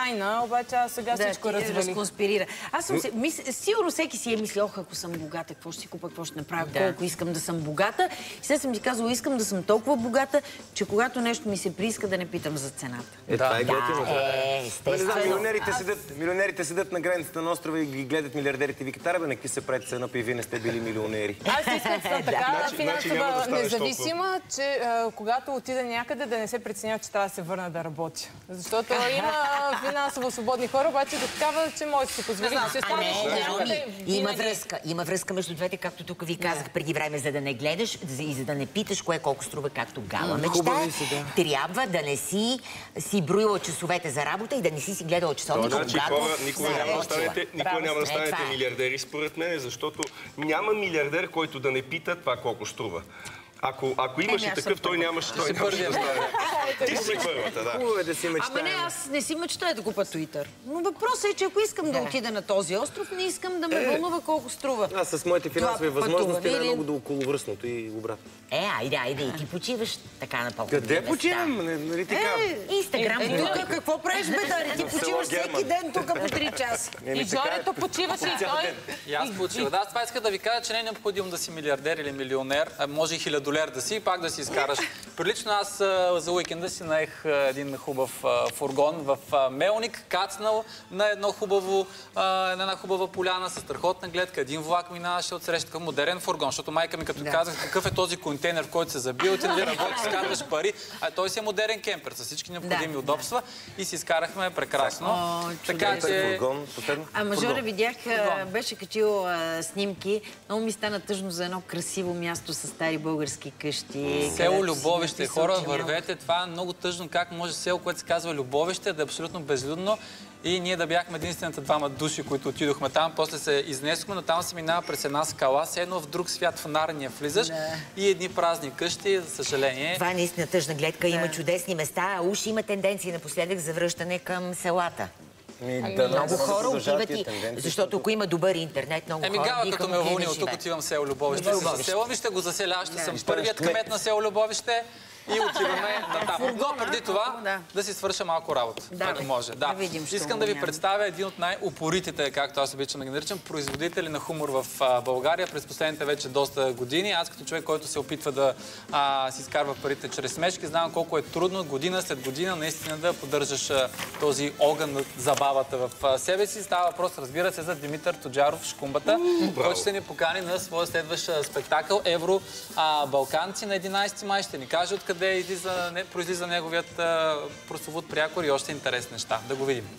тайна, обаче аз сега всичко разконспирира. Аз съм сигурно всеки си е мислил, ако съм богата, какво ще си купа, какво ще направя, колко искам да съм богата. И сега съм си казала, искам да съм толкова богата, че когато нещо ми се прииска, да не питам за цената. Това е готино. Милионерите седят на границата на острова и ги гледат милиардерите и викат, абе, нека се правите се едно, и вие не сте били милионери. Аз искам да съм така финансова независима, че когато отида някъде да не се притеснява, че трябва да се върна да работя. Защото има финансово свободни хора, обаче до такава, че може да си позволи да се останеш някъде. Има връзка между двете, както тук ви казах преди време, за да не гледаш и за да не питаш кое колко струва, както Гала мечтае. Трябва да не си броила часовете за работа и да не си гледала часовника, когато никога няма да станете милиардери, според мен, защото няма милиардер, който да не пита това колко струва. Ако имаше такъв, той нямаше да стане. Ти си първата, да. Хубаво е да си мечтаем. Ама не, аз не си мечтая да купа Twitter. Но въпросът е, че ако искам да отида на този остров, не искам да ме вълнува колко струва. Аз с моите финансови възможности най-много до околовръстното и обратно. Айде, и ти почиваш така на по-хубави места. Къде почивам? Нали така? Инстаграм. Тук какво правиш, бедари? Ти почиваш всеки ден тук по 3 часа. И Жорето почиваш и той. И аз почивам. Да, това иска да ви кажа, че не е необходимо да си милиардер или милионер, а може и хилядолер да си и пак да си изкараш. Прилично аз за уикенда си наех един хубав фургон в Мелник, кацнал на една хубава поляна с страхотна гледка. Един влак минаваше отсреща към модерен фургон, защото майка ми като казах какъв е този контейнер, в който се забил, ти нали работиш, скарваш пари, а той си е модерен кемпер с всички необходими удобства и си изкарахме прекрасно. Така че... Ама Жоре, видях, беше качил снимки. Много ми стана тъжно за едно красиво място с стари български къщи. Село Любовище. Хора, вървете. Това е много тъжно. Как може село, което се казва Любовище, да е абсолютно безлюдно и ние да бяхме единствените двама души, които отидохме там. После се изнесохме, но там се минава през една скала, все едно в друг свят в Нарния влизаш и едни празни къщи, за съжаление. Това е наистина тъжна гледка. Има чудесни места, а уж има тенденции напоследък за връщане към селата. Много хора отиват и... Защото ако има добър интернет, много хора Гала, като ме вълни от тук, отивам в село Любовище. Село Вижте го заселя, ще съм първият кмет на село Любовище и отиваме натам. Но преди това да си свърша малко работа. Ако може. Искам да ви представя един от най-упоритите, както аз обичам да ги наричам, производители на хумор в България през последните вече доста години. Аз като човек, който се опитва да си изкарва парите чрез смешки, знам колко е трудно година след година наистина да поддържаш този огън на забавата в себе си. Става въпрос, разбира се, за Димитър Тоджаров Шкумбата, който ще ни покани на своя следващ спектакъл Евро-Балканци на 11 май. Ще ни каже откъде произлиза неговият прословут прякор и още интересни неща. Да го видим.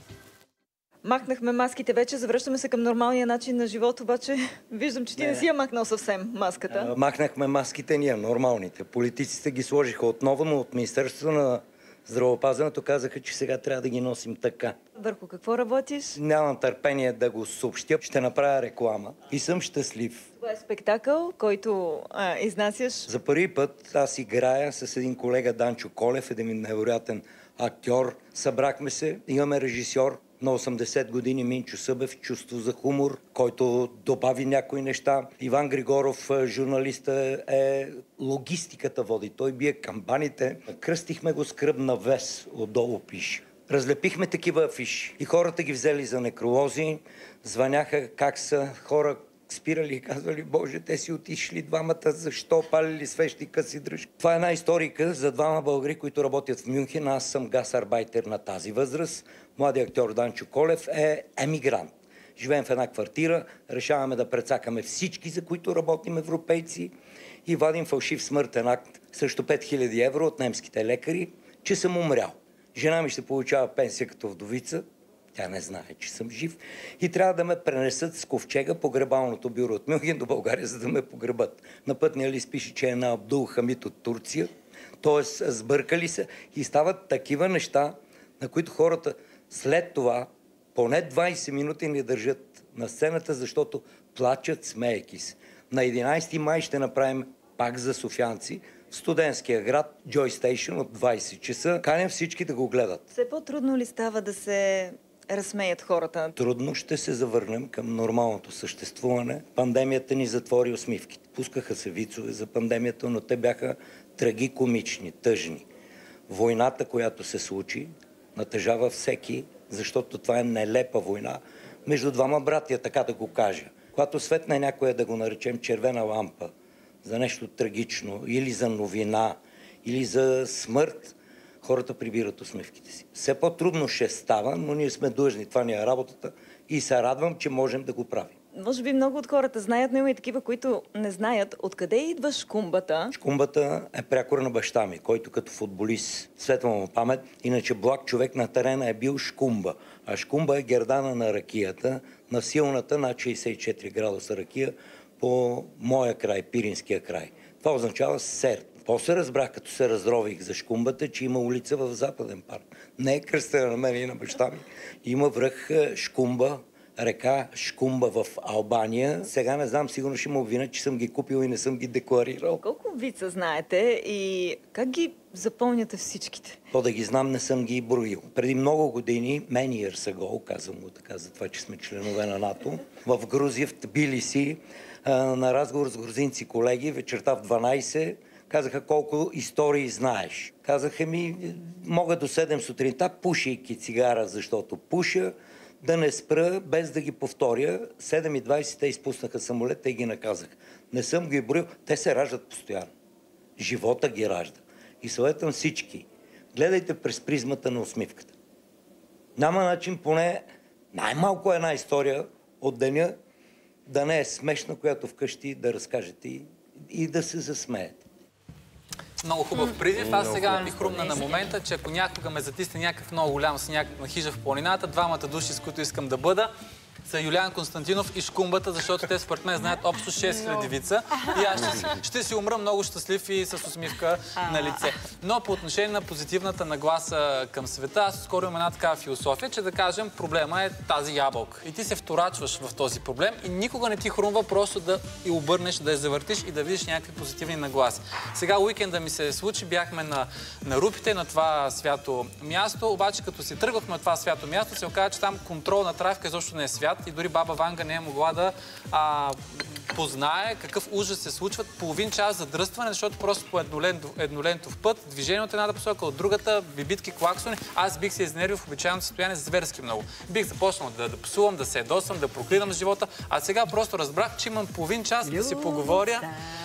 Махнахме маските вече, завръщаме се към нормалния начин на живот, обаче виждам, че ти не си я махнал съвсем маската. Махнахме маските ние, нормалните. Политиците ги сложиха отново, но от Министерството на здравеопазването казаха, че сега трябва да ги носим така. Върху какво работиш? Нямам търпение да го съобщя. Ще направя реклама и съм щастлив. Това е спектакъл, който изнасяш. За първи път аз играя с един колега Данчо Колев, един невероятен актьор. Събрахме се, имаме режисьор на 80 години Минчо Събев, чувство за хумор, който добави някои неща. Иван Григоров, журналиста, логистиката води. Той бие камбаните. Кръстихме го с кръбна вес, отдолу пише. Разлепихме такива афиши и хората ги взели за некролози, звъняха как са хора, спирали и казвали, Боже, те си отишли двамата, защо палили свещи къси дръжки. Това е една историка за двама българи, които работят в Мюнхен. Аз съм гасарбайтер на тази възраст. Младият актьор Данчо Колев е емигрант. Живеем в една квартира, решаваме да прецакаме всички, за които работим европейци и вадим фалшив смъртен акт срещу 5000 евро от немските лекари, че съм умрял. Жена ми ще получава пенсия като вдовица. Тя не знае, че съм жив. И трябва да ме пренесат с ковчега по гребалното бюро от Мюнхен до България, за да ме погребат. На пътния лист пише, че е на Абдул Хамид от Турция. Тоест, сбъркали се и стават такива неща, на които хората след това поне 20 минути не държат на сцената, защото плачат, смеейки се. На 11 май ще направим пак за софианци в студентския град Joy Station от 20 часа. Канем всички да го гледат. Все по-трудно ли става да се разсмеят хората? Трудно ще се завърнем към нормалното съществуване. Пандемията ни затвори усмивките. Пускаха се вицове за пандемията, но те бяха трагикомични, тъжни. Войната, която се случи, натъжава всеки защото това е нелепа война между двама братия, така да го кажа. Когато светне някоя, да го наречем червена лампа, за нещо трагично, или за новина, или за смърт, хората прибират усмивките си. Все по-трудно ще става, но ние сме длъжни. Това ни е работата и се радвам, че можем да го правим. Може би много от хората знаят, но има и такива, които не знаят откъде идва шкумбата. Шкумбата е прякор на баща ми, който като футболист, светла му памет, иначе благ човек на терена е бил шкумба. А шкумба е гердана на ракията, на силната над 64 градуса ракия по моя край, Пиринския край. Това означава серд. После разбрах, като се разрових за шкумбата, че има улица в Западен парк. Не е кръстена на мен и на баща ми. Има връх Шкумба, река Шкумба в Албания. Сега не знам, сигурно ще ме обвинят, че съм ги купил и не съм ги декларирал. Колко вица знаете и как ги запълняте всичките? То да ги знам, не съм ги броил. Преди много години, many years ago, казвам го така, за това, че сме членове на НАТО, в Грузия, в Тбилиси, на разговор с грузинци колеги, вечерта в 12, казаха колко истории знаеш. Казаха ми, мога до 7 сутринта, пушейки цигара, защото пуша, да не спра, без да ги повторя. 7:20 те изпуснаха самолет, те ги наказах. Не съм ги броил, те се раждат постоянно. Живота ги ражда. И съветвам всички, гледайте през призмата на усмивката. Няма начин, поне най-малко една история от деня да не е смешна, която вкъщи да разкажете и да се засмеете. Много хубав призив. Аз сега ми хрумна на момента, че ако някога ме затисне някакъв много голям сняг на хижа в планината, двамата души, с които искам да бъда, са Юлиан Константинов и Шкумбата, защото те според мен знаят общо 6000 вица. И аз ще си умра много щастлив и с усмивка на лице. Но по отношение на позитивната нагласа към света, аз скоро имам една такава философия, че да кажем, проблема е тази ябълка. И ти се вторачваш в този проблем и никога не ти хрумва просто да я обърнеш, да я завъртиш и да видиш някакви позитивни нагласи. Сега уикенда ми се случи, бяхме на Рупите, на това свято място, обаче като си тръгвахме на това свято място, се оказа, че там контролна трафика изобщо не е свят. И дори баба Ванга не е могла да познае какъв ужас се случват. Половин час задръстване, защото просто по еднолентов път, движение от едната посока, от другата, бибитки, клаксони. Аз бих се изнервил в обичайното състояние зверски много. Бих започнал да псувам, да се ядосвам, да проклинам живота. А сега просто разбрах, че имам половин час да си поговоря,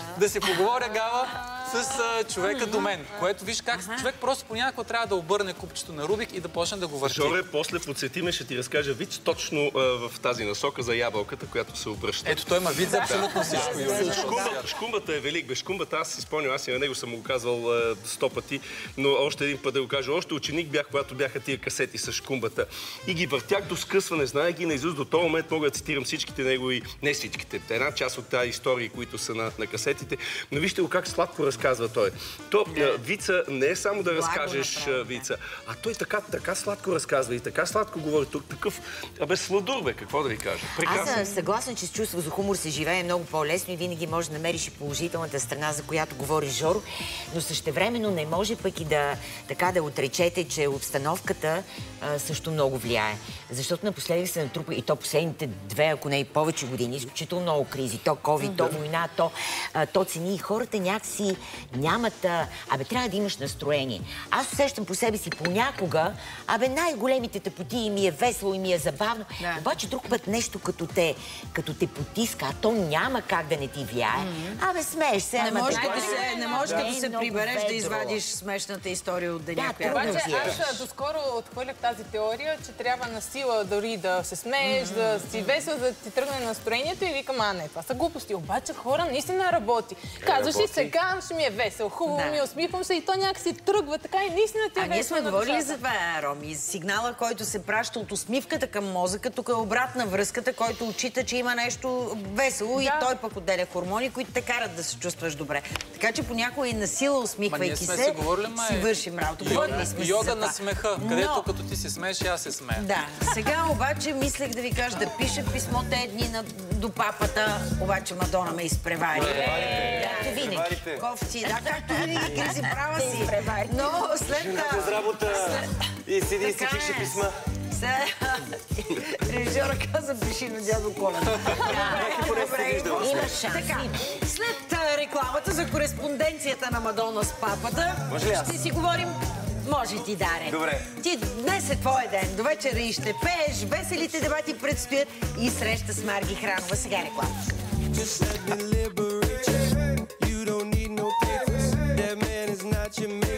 Гала, с човека до мен. Което виж как човек просто понякога трябва да обърне купчето на Рубик и да почне да го върти. Жоре, после подсетиме, ще ти разкажа виц точно в тази насока за ябълката, която се обръща. Ето, той има виц за абсолютно всичко. Шкумбата е велик. Шкумбата, аз си спомням, аз и на него съм го казвал 100 пъти, но още един път да го кажа. Още ученик бях, когато бяха тия касети с Шкумбата. И ги въртях до скъсване, знае ги наизуст. До този момент мога да цитирам всичките негови, не всичките, една част от тази истории, които са на касетите. Но вижте го как сладко разказва той. То вица не е само да разкажеш вица, а той така сладко разказва и така сладко говори. Такъв, сладур, бе, какво да ви кажа. Аз съм съгласна, че с чувство за хумор се живее много по-лесно и винаги може да намериш и положителната страна, за която говори Жоро, но същевременно не може пък и да отречете, че обстановката също много влияе. Защото напоследък се натрупа и то последните 2, ако не и повече години, изключително много кризи. То ковид, то война, то цени и хората някакси нямат... трябва да имаш настроение. Аз усещам по себе си понякога, най-големите тъпоти и ми е весело и ми е забавно. Обаче друг път нещо като те потиска, а то няма как да не ти влияе. Смееш се. Не можеш като се прибереш да извадиш смешната история от деня. Аз доскоро отхвърлях тази теория, че трябва на сила дори да се смееш, да си весел, да ти тръгне настроението и викам, не, това са глупости. Обаче хора наистина работи. Казваш и сега ще ми е весел, хубаво ми усмихвам се и то някакси тръгва така и наистина ти е весело. Ние сме говорили за това, Роми. Сигнала, който се праща от усмивката към мозъка, тук е обратна връзката, който отчита, че има нещо весело и той пък отделя хормони, които те карат да се чувстваш добре. Така че понякога и насила усмихвайки се, си вършим работа. Йога на смеха, където като ти се смееш и аз се смея. Да. Сега обаче мислех да ви кажа да пиша писмо те дни до папата, обаче Мадона ме изпревари. Както винаги. Ковци, както винаги, Кризи, права си. Но след... Жената с работа и седи и си пише писма. Режисьора каза, пиши на дядо Коледа. Така, след рекламата за кореспонденцията на Мадона с папата, ще си говорим Може ти, Даре. Добре. Ти днес е твой ден. До вечера и ще пееш, веселите дебати предстоят и среща с Марги Хранова. Сега реклама. Just let me liberate you. You don't need no papers. That man is not your man.